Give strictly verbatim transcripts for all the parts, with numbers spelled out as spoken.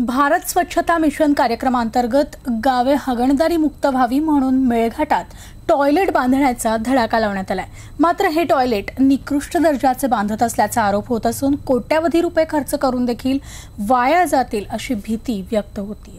भारत स्वच्छता मिशन कार्यक्रमांतर्गत गावे हागणदारी मुक्त व्हावी म्हणून मेळघाटात टॉयलेट बांधण्याचा धडाका लावण्यात आलाय। मात्र हे टॉयलेट निकृष्ट दर्जाचे बांधत असल्याचा आरोप होत असून कोट्यावधी रुपये खर्च करून देखील वाया जातील अशी भीती व्यक्त होतीये।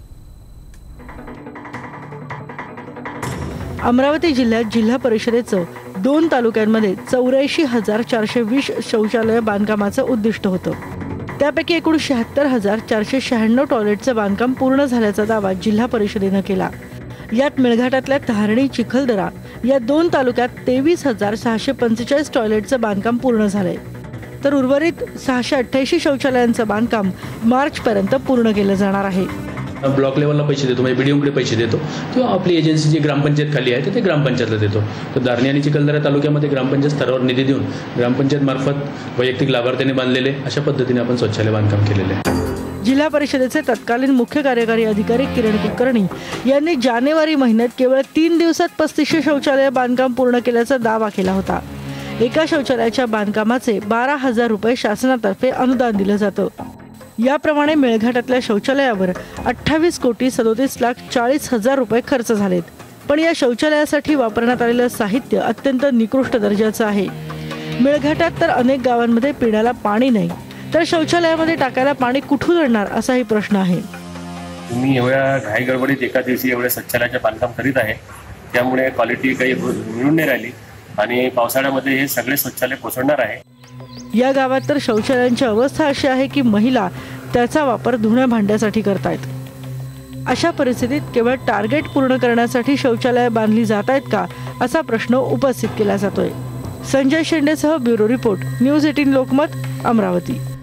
अमरावती जिल्ह्यात जिल्हा परिषदेचं दोन तालुक्यांमध्ये चौऱ्याऐंशी हजार चारशे वीस शौचालय बांधकामाचं उद्दिष्ट होतं। त्यापैकी एकूण शहात्तर हजार चारशे शहाण्णव टॉयलेटचं बांधकाम पूर्ण झाल्याचा दावा जिल्हा परिषदेनं केला। यात मेळघाटातल्या धारणी चिखलदरा या दोन तालुक्यात तेवीस हजार सहाशे पंचेचाळीस टॉयलेटचं बांधकाम पूर्ण झालंय, तर उर्वरित सहाशे अठ्ठ्याऐंशी शौचालयांचं बांधकाम मार्च पर्यंत पूर्ण केलं जाणार आहे। ब्लॉक लेवलला पैसे देतो, म्हणजे बीडीओकडे पैसे देतो किंवा आपली एजन्सी जी ग्रामपंचायत खाली आहे ते ग्रामपंचायतला देतो। तर धारणी आणि चिखलदरा तालुक्यामध्ये ग्रामपंचायत स्तरावर निधी देऊन ग्रामपंचायत मार्फत वैयक्तिक लाभार्थ्याने बांधलेले अशा पद्धतीने आपण शौचालय बांधकाम केलेले आहे। जिल्हा परिषदेचे तत्कालीन मुख्य कार्यकारी अधिकारी किरण कुलकर्णी यांनी जानेवारी महिन्यात केवळ तीन दिवसात पस्तीसशे शौचालय बांधकाम पूर्ण केल्याचा दावा केला होता। एका शौचालयाच्या बांधकामाचे बारा हजार रुपये शासनातर्फे अनुदान दिलं जातं। याप्रमाणे मेळघाटातल्या शौचालयावर अठ्ठावीस कोटी सदोतीस लाख चाळीस हजार रुपये खर्च झालेत, पण या शौचालयासाठी वापरण्यात आलेलं साहित्य अत्यंत निकृष्ट दर्जाचं आहे। मेळघाटात तर अनेक गावांमध्ये पिण्याला पाणी नाही, तर शौचालयामध्ये टाकायला पाणी कुठून आणणार असाही प्रश्न आहे। तुम्ही एवढ्या घाई गडबडीत एका दिवशी एवढ्या शौचालयाचे बांधकाम करीत आहे, त्यामुळे क्वालिटी काही मिळून नाही राहिली आणि पावसाळ्यामध्ये हे सगळे शौचालय कोसळणार आहे। या गावात तर शौचालयांची अवस्था अशी आहे की महिला त्याचा वापर धुण्या भांड्यासाठी करतायत। अशा परिस्थितीत केवळ टार्गेट पूर्ण करण्यासाठी शौचालय बांधली जात आहेत का असा प्रश्न उपस्थित केला जातोय। संजय शेंडेसह ब्युरो रिपोर्ट, न्यूज अठरा लोकमत, अमरावती।